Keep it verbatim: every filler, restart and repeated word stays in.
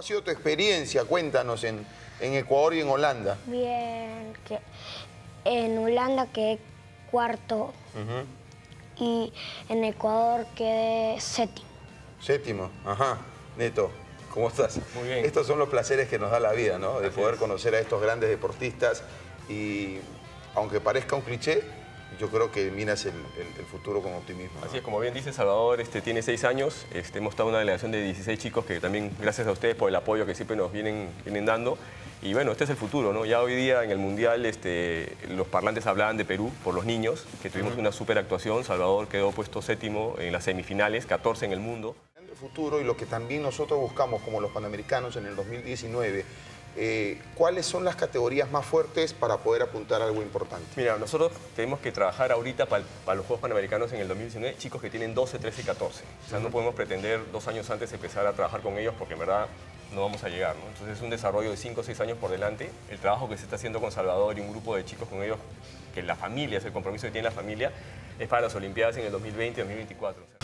ha sido tu experiencia? Cuéntanos en, en Ecuador y en Holanda. Bien, que en Holanda quedé cuarto uh-huh. y en Ecuador quedé séptimo. Séptimo, ajá. Neto, ¿cómo estás? Muy bien. Estos son los placeres que nos da la vida, ¿no? De Así poder es. conocer a estos grandes deportistas y, aunque parezca un cliché, yo creo que miras el, el, el futuro con optimismo, ¿no? Así es, como bien dice Salvador, este, tiene seis años. Este, hemos estado en una delegación de dieciséis chicos que también, gracias a ustedes por el apoyo que siempre nos vienen, vienen dando. Y bueno, este es el futuro, ¿no? Ya hoy día en el Mundial este, los parlantes hablaban de Perú por los niños, que tuvimos uh-huh. una súper actuación. Salvador quedó puesto séptimo en las semifinales, catorce en el mundo. En el futuro y lo que también nosotros buscamos como los Panamericanos en el dos mil diecinueve, Eh, ¿cuáles son las categorías más fuertes para poder apuntar a algo importante? Mira, nosotros tenemos que trabajar ahorita para, para los Juegos Panamericanos en el dos mil diecinueve, chicos que tienen doce, trece y catorce. O sea, uh-huh. no podemos pretender dos años antes empezar a trabajar con ellos porque en verdad no vamos a llegar, ¿no? Entonces es un desarrollo de cinco o seis años por delante. El trabajo que se está haciendo con Salvador y un grupo de chicos con ellos, que la familia, es el compromiso que tiene la familia, es para las Olimpiadas en el dos mil veinte, dos mil veinticuatro. O sea,